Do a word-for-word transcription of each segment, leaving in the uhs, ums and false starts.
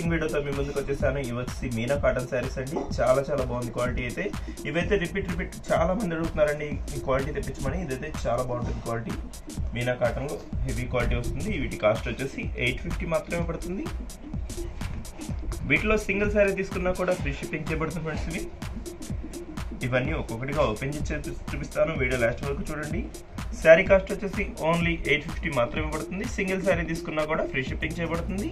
Shocking వీడియోతో మీ ముందుకు వచ్చేసాను. ఇవి వచ్చి మీనా కాటన్ శారీస్ అండి. చాలా చాలా బాగుంది క్వాలిటీ అయితే. ఇవైతే రిపీట్ రిపీట్ చాలా మంది అడుగుతున్నారండి ఈ క్వాలిటీ తెప్పించమని. ఇదైతే చాలా బాగుంటుంది క్వాలిటీ. మీనా కాటన్ లో హెవీ క్వాలిటీ వస్తుంది. వీటి కాస్ట్ వచ్చేసి ఎయిట్ ఫిఫ్టీ మాత్రమే పడుతుంది. వీటిలో సింగిల్ శారీ తీసుకున్నా కూడా ఫ్రీ షిప్పింగ్ చేయబడుతుంది ఫ్రెండ్స్. ఇవి ఇవన్నీ ఒక్కొక్కటిగా ఓపెన్ చేసి చూపిస్తాను. వీడియో లాస్ట్ వరకు చూడండి. శారీ కాస్ట్ వచ్చేసి ఓన్లీ ఎయిట్ ఫిఫ్టీ మాత్రమే పడుతుంది. సింగిల్ శారీ తీసుకున్నా కూడా ఫ్రీ షిప్పింగ్ చేయబడుతుంది.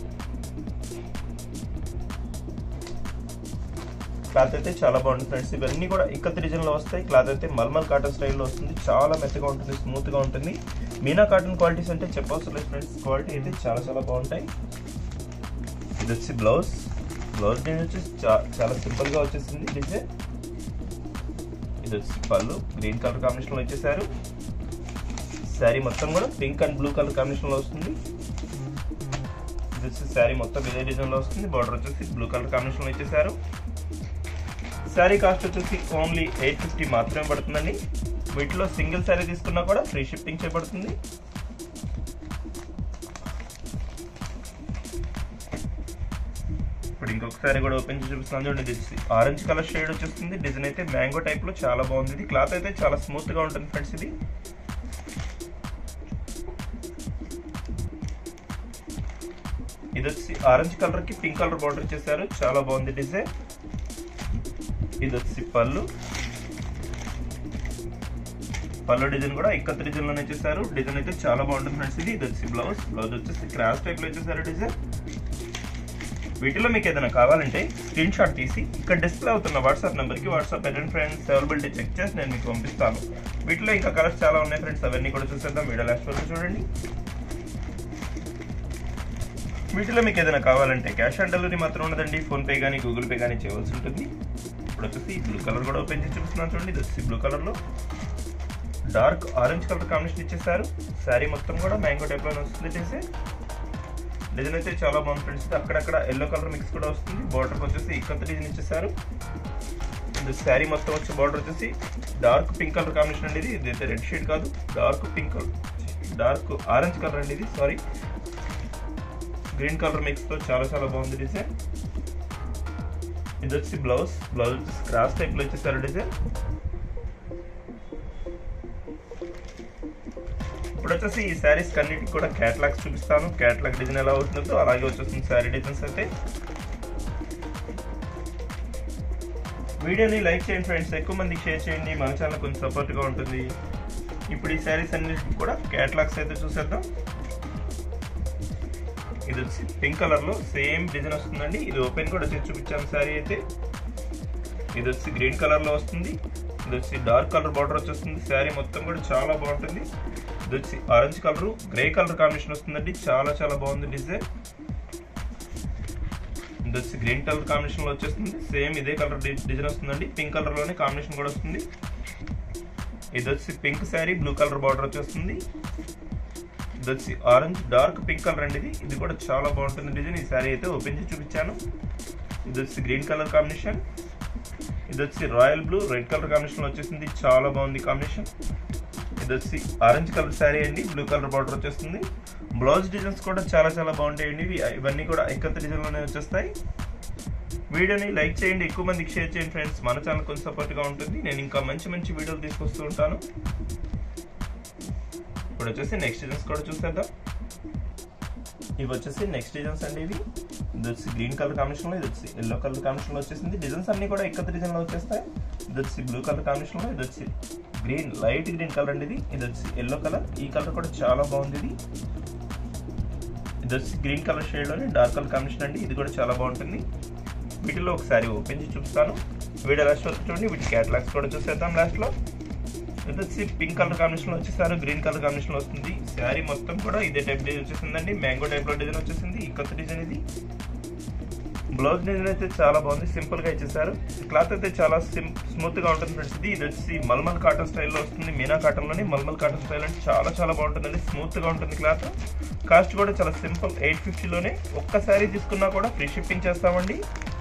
క్లాత్ అయితే చాలా బాగుంటుంది ఫ్రెండ్స్. ఇవన్నీ కూడా ఇక్కత్ రీజన్ లో వస్తాయి. క్లాత్ అయితే మల్మల్ కాటన్ స్టైల్లో వస్తుంది. చాలా మెత్తగా ఉంటుంది, స్మూత్ గా ఉంటుంది. మీనా కాటన్ క్వాలిటీస్ అంటే చెప్పవసరం లేదు ఫ్రెండ్స్. క్వాలిటీ అయితే చాలా చాలా బాగుంటాయి. ఇది వచ్చి బ్లౌజ్ బ్లౌజ్ డిజైన్ వచ్చేసి చాలా సింపుల్ గా వచ్చేసింది డిజైన్. ఇది వచ్చి పళ్ళు గ్రీన్ కలర్ కాంబినేషన్ లో ఇచ్చేసారు. శారీ మొత్తం కూడా pink and blue colour combination లో వస్తుంది. ఇది వచ్చి శారీ మొత్తం ఇదే డిజైన్ లో వస్తుంది. బార్డర్ వచ్చేసి బ్లూ కలర్ కాంబినేషన్ లో ఇచ్చేసారు. శారీ కాస్ట్ వచ్చేసి ఓన్లీ ఎయిట్ ఫిఫ్టీ మాత్రమే పడుతుందండి. వీటిలో సింగిల్ శారీ తీసుకున్నా కూడా ఫ్రీ షిప్పింగ్ చేయబడుతుంది. ఇప్పుడు ఇంకొకసారి కూడా ఓపెన్ చేసి చూపిస్తాను చూడండి. ఇది ఆరెంజ్ కలర్ షేడ్ వచ్చేస్తుంది. డిజైన్ అయితే మ్యాంగో టైప్ లో చాలా బాగుంది. క్లాత్ అయితే చాలా స్మూత్ గా ఉంటుంది ఫ్రెండ్స్. ఇది ఇది వచ్చి ఆరెంజ్ కలర్ కి పింక్ కలర్ బార్డర్ ఇచ్చేసారు. చాలా బాగుంది డిజైన్. ఇది వచ్చి పళ్ళు పళ్ళు డిజైన్ కూడా ఇక్కత్ డిజైన్ లోనే ఇచ్చేసారు. డిజైన్ అయితే చాలా బాగుంటుంది ఫ్రెండ్స్. ఇది ఇది వచ్చి బ్లౌజ్ బ్లౌజ్ వచ్చేసి క్రాస్ టైప్ లో ఇచ్చేసారు డిజైన్. వీటిలో మీకు ఏదైనా కావాలంటే స్క్రీన్ షాట్ తీసి ఇక్కడ డిస్ప్లే అవుతున్న వాట్సాప్ నెంబర్కి WhatsApp and friends availability check చేసి నేను మీకు పంపిస్తాను. వీటిలో ఇంకా కలర్స్ చాలా ఉన్నాయి ఫ్రెండ్స్. అవన్నీ కూడా చూసేద్దాం. వీడియో లాస్ట్ వరకు చూడండి. వీటిలో మీకు ఏదైనా కావాలంటే క్యాష్ ఆన్ డెలివరీ మాత్రం ఉండదండి. ఫోన్పే కానీ గూగుల్ పే కానీ చేయవలసి ఉంటుంది. ఇప్పుడు వచ్చేసి బ్లూ కలర్ కూడా ఓపెన్ చేసి చూపిస్తున్నాను చూడండి. ఇది వచ్చి బ్లూ కలర్లో డార్క్ ఆరెంజ్ కలర్ కాంబినేషన్ ఇచ్చేసారు. శారీ మొత్తం కూడా మ్యాంగో టైప్లోనే వస్తుంది. చేసే డిజైన్ అయితే చాలా బాగుంది ఫ్రెండ్స్. అక్కడక్కడ ఎల్లో కలర్ మిక్స్ కూడా వస్తుంది. బార్డర్ వచ్చేసి ఇక్కత డిజైన్ ఇచ్చేసారు. శారీ మొత్తం వచ్చే బార్డర్ వచ్చేసి డార్క్ పింక్ కలర్ కాంబినేషన్ అండి. ఇది ఇదైతే రెడ్ షేడ్ కాదు, dark pink colour dark orange colour అండి. ఇది సారీ గ్రీన్ కలర్ మిక్స్ తో చాలా చాలా బాగుంది డిజైన్. ఇది వచ్చి బ్లౌజ్ బ్లౌజ్ క్రాస్ టైప్ లో ఇచ్చేసారు డిజైన్. ఇప్పుడు వచ్చేసి ఈ శారీస్ కన్నిటికి కూడా క్యాటలాగ్స్ చూపిస్తాను. క్యాటలాగ్ డిజైన్ ఎలా అవుతుందో అలాగే వచ్చేస్తుంది శారీ డిజైన్స్ అయితే. వీడియోని లైక్ చేయండి ఫ్రెండ్స్, ఎక్కువ మందికి షేర్ చేయండి. మన ఛానల్ కొంచెం సపోర్ట్గా ఉంటుంది. ఇప్పుడు ఈ శారీస్ అన్నిటికి కూడా క్యాటలాగ్స్ అయితే చూసేద్దాం. ఇది వచ్చి పింక్ కలర్లో సేమ్ డిజైన్ వస్తుందండి. ఇది ఓపెన్ కూడా చేసి చూపించాను శారీ అయితే. ఇది వచ్చి గ్రీన్ కలర్లో వస్తుంది. ఇది వచ్చి డార్క్ కలర్ బార్డర్ వచ్చేస్తుంది. శారీ మొత్తం కూడా చాలా బాగుంటుంది. ఇది వచ్చి orange colour grey colour combination వస్తుందండి. చాలా చాలా బాగుంది డిజైన్. ఇది వచ్చి గ్రీన్ కలర్ కాంబినేషన్ లో వచ్చేస్తుంది. సేమ్ ఇదే కలర్ డిజైన్ వస్తుందండి. పింక్ కలర్ లోనే కాంబినేషన్ కూడా వస్తుంది. ఇది వచ్చి pink sari blue colour border వచ్చేస్తుంది. ఇది వచ్చి ఆరెంజ్ డార్క్ పింక్ కలర్ అండి. ఇది ఇది కూడా చాలా బాగుంటుంది డిజైన్. ఈ శారీ అయితే ఓపెన్ చేసి చూపించాను. ఇది వచ్చి గ్రీన్ కలర్ కాంబినేషన్. ఇది వచ్చి royal blue red colour combination లో వచ్చేసింది. చాలా బాగుంది కాంబినేషన్. ఇది వచ్చి ఆరెంజ్ కలర్ శారీ అండి. బ్లూ కలర్ బార్డర్ వచ్చేస్తుంది. బ్లౌజ్ డిజైన్స్ కూడా చాలా చాలా బాగుంటాయండి. ఇవన్నీ కూడా ఇక్కత డిజైన్ లోనే వచ్చేస్తాయి. వీడియోని లైక్ చేయండి, ఎక్కువ మందికి షేర్ చేయండి ఫ్రెండ్స్. మన ఛానల్ కొంచెం సపోర్ట్గా ఉంటుంది. నేను ఇంకా మంచి మంచి వీడియోలు తీసుకొస్తూ ఉంటాను. ఇప్పుడు వచ్చేసి నెక్స్ట్ డిజైన్స్ కూడా చూసేద్దాం. ఇవి వచ్చేసి నెక్స్ట్ డిజైన్స్ అండి. ఇవి ఇది వచ్చి గ్రీన్ కలర్ కాంబినేషన్ లో, ఇది వచ్చి ఎల్లో కలర్ కాంబినేషన్ లో వచ్చేసింది. డిజైన్స్ అన్ని కూడా ఇక్కత డిజైన్ లో వచ్చేస్తాయి. ఇది వచ్చి బ్లూ కలర్ కాంబినేషన్ లో, ఇది వచ్చి గ్రీన్ లైట్ గ్రీన్ కలర్ అండి. ఇది ఇది వచ్చి ఎల్లో కలర్. ఈ కలర్ కూడా చాలా బాగుంది. ఇది ఇది వచ్చి గ్రీన్ కలర్ షేడ్ లోని డార్క్ కలర్ కాంబినేషన్ అండి. ఇది కూడా చాలా బాగుంటుంది. వీటిలో ఒకసారి ఓపెన్ చేసి చూపిస్తాను. వీడియో లాస్ట్ వరకు చూడండి. వీటి క్యాటలాగ్స్ కూడా చూసేద్దాం లాస్ట్ లో. ఇది వచ్చి పింక్ కలర్ కాంబినేషన్ లో వచ్చేసారు. గ్రీన్ కలర్ కాంబినేషన్ లో వస్తుంది. శారీ మొత్తం కూడా ఇదే టైప్ డిజైన్ వచ్చేసిందండి. మ్యాంగో టైప్ లో డిజైన్ వచ్చేసింది. ఈ కొత్త డిజైన్ ఇది. బ్లౌజ్ డిజైన్ అయితే చాలా బాగుంది, సింపుల్ గా ఇచ్చేసారు. క్లాత్ అయితే చాలా స్మూత్ గా ఉంటుంది ఫ్రెండ్స్. ఇది ఇది వచ్చి మల్మల్ కాటన్ స్టైల్లో వస్తుంది. మీనా కాటన్ లోని మల్మల్ కాటన్ స్టైల్ అంటే చాలా చాలా బాగుంటుందండి. స్మూత్ గా ఉంటుంది క్లాత్. కాస్ట్ కూడా చాలా సింపుల్ ఎయిట్ ఫిఫ్టీలోనే. ఒక్క శారీ తీసుకున్నా కూడా ఫ్రీ షిప్పింగ్ చేస్తామండి.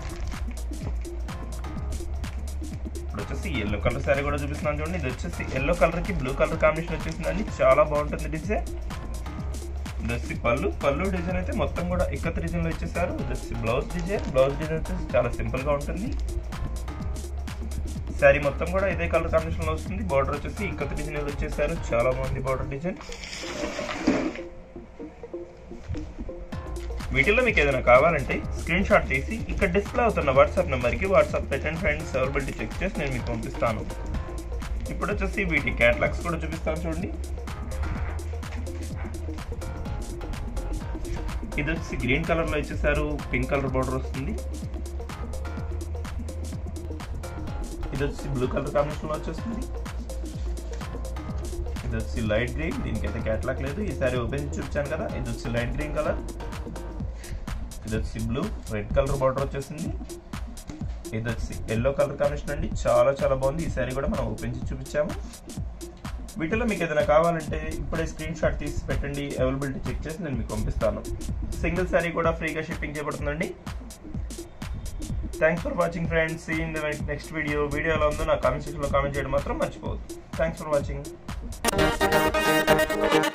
ఇప్పుడు వచ్చేసి ఎల్లో కలర్ శారీ కూడా చూపిస్తున్నాను చూడండి. ఇది వచ్చేసి ఎల్లో కలర్ కి బ్లూ కలర్ కాంబినేషన్ వచ్చేసిందండి. చాలా బాగుంటుంది డిజైన్. దస్సి పళ్ళు పళ్ళు డిజైన్ అయితే మొత్తం కూడా ఇక్కత్ డిజైన్ లో ఇచ్చేసారు. దస్సి బ్లౌజ్ డిజైన్ బ్లౌజ్ డిజైన్ వచ్చేసి చాలా సింపుల్ గా ఉంటుంది. శారీ మొత్తం కూడా ఇదే కలర్ కాంబినేషన్ లో వస్తుంది. బార్డర్ వచ్చేసి ఇక్కత్ డిజైన్ వచ్చేసారు. చాలా బాగుంది బార్డర్ డిజైన్. వీటిల్లో మీకు ఏదైనా కావాలంటే స్క్రీన్ షాట్ తీసి ఇక్కడ డిస్ప్లే అవుతున్న వాట్సాప్ నెంబర్కి వాట్సాప్ పెట్టండి ఫ్రెండ్స్. అవైలబిలిటీ చెక్ చేసి నేను మీకు పంపిస్తాను. ఇప్పుడు వచ్చేసి వీటి క్యాటలాగ్స్ కూడా చూపిస్తాను చూడండి. ఇది వచ్చి గ్రీన్ కలర్ లో ఇచ్చేసారు. పింక్ కలర్ బార్డర్ వస్తుంది. ఇది వచ్చి బ్లూ కలర్ కాంబినేషన్ లో వచ్చేస్తుంది. ఇది వచ్చి లైట్ గ్రీన్. దీనికైతే క్యాటలాగ్ లేదు. ఈ సారీ ఓపెన్ చూపించాను కదా. ఇది వచ్చి లైట్ గ్రీన్ కలర్. ఇది వచ్చి బ్లూ రెడ్ కలర్ బార్డర్ వచ్చేసింది. ఇది వచ్చి ఎల్లో కలర్ కాంబినేషన్ అండి. చాలా చాలా బాగుంది. ఈ సారీ కూడా మనం ఓపెన్ చేసి చూపించాము. వీటిలో మీకు ఏదైనా కావాలంటే ఇప్పుడే స్క్రీన్ షాట్ తీసి పెట్టండి. అవైలబిలిటీ చెక్ చేసి నేను మీకు పంపిస్తాను. సింగిల్ సారీ కూడా ఫ్రీగా షిప్పింగ్ చేయబడుతుందండి. Thanks for watching friends. See in the next video. Video ఎలా ఉందో నా కామెంట్ సెక్షన్లో కామెంట్ చేయడం మాత్రం మర్చిపోవద్దు. Thanks for watching.